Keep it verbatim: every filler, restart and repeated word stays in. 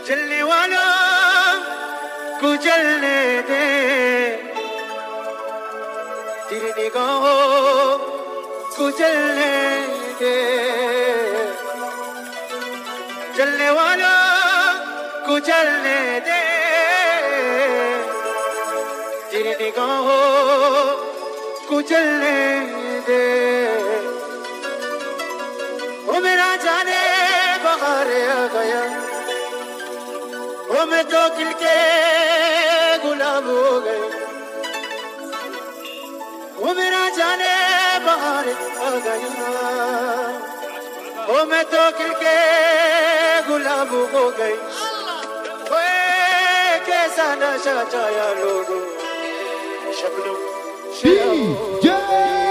जलने वालों को जलने दे, तेरी निगाहों को जलने दे, जलने वालों को जलने दे, तेरी निगाहों को जलने दे। ओ मेरा जाने बहार आ गया, ओ मैं तो खिल के गुलाब हो गई, ओ मेरा जाने बहार आ गया, ओ मैं तो खिल के गुलाब हो गई। ओए कैसा नशा चाया लोगों, शबनम शराब हो गई।